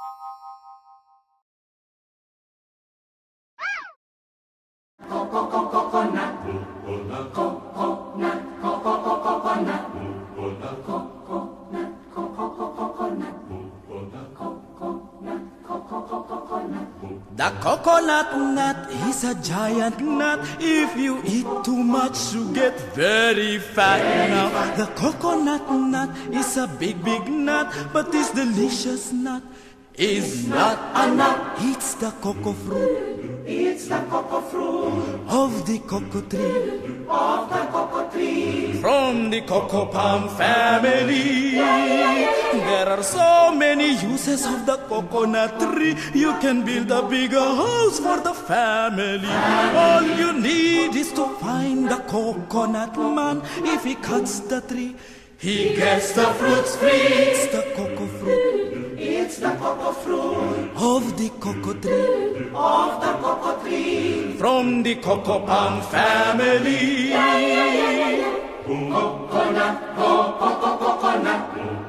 The coconut nut is a giant nut. If you eat too much, you get very fat. Now, the coconut nut is a big, big nut, but this delicious nut is not a nut. It's the cocoa fruit. It's the cocoa fruit Of the cocoa tree. of the cocoa tree. From the cocoa palm family. There are so many uses of the coconut tree. You can build a bigger house for the family. All you need is to find the coconut man. If he cuts the tree, he gets the fruits free. It's the cocoa fruit It's the cocoa fruit of the cocoa tree. of the cocoa tree. From the cocoa palm family. Coconut, coconut,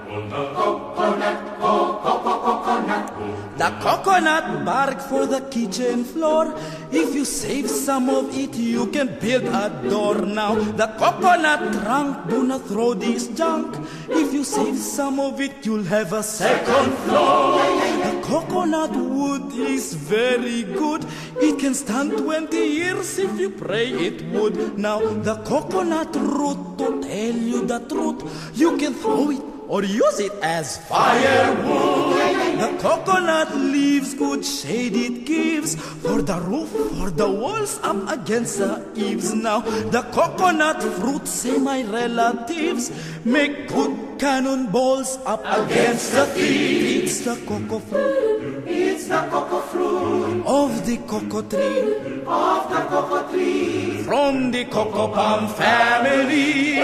coconut, coconut. The coconut bark for the kitchen floor. If you save some of it, you can build a door. Now, the coconut trunk, do not throw this junk. If you save some of it, you'll have a second floor. The coconut wood is very good. It can stand 20 years if you pray it would. Now, the coconut root, to tell you the truth, you can throw it or use it as firewood. The coconut leaves good shade it gives for the roof, for the walls, up against the eaves. Now the coconut fruit, say my relatives, make good cannonballs up against the thieves. It's the cocoa fruit It's the cocoa fruit of the cocoa tree. of the cocoa tree. From the cocoa palm family.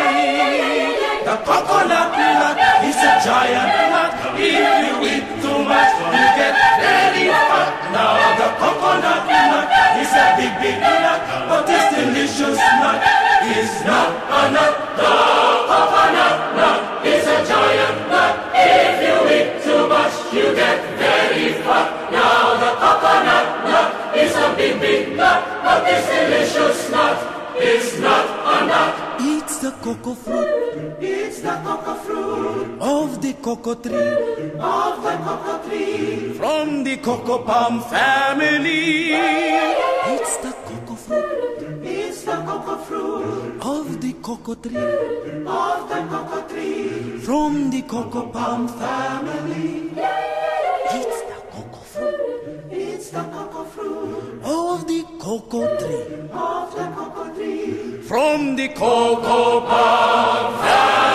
The coconut nut is a giant nut. If you eat too much, you get very fat. Now the coconut nut is a big, big nut, but this delicious nut is not a nut. The coconut nut is a giant nut. If you eat too much, you get very fat. Now the coconut nut is a big, big nut, but this delicious nut is not a nut. It's the cocoa fruit It's the cocoa fruit of the cocoa tree. of the cocoa tree. From the cocoa palm family. It's the cocoa fruit It's the cocoa fruit of the cocoa tree. of the cocoa tree. From the cocoa palm family. It's the cocoa fruit It's the cocoa fruit of the cocoa tree. of the cocoa tree. From the cocoa palm family.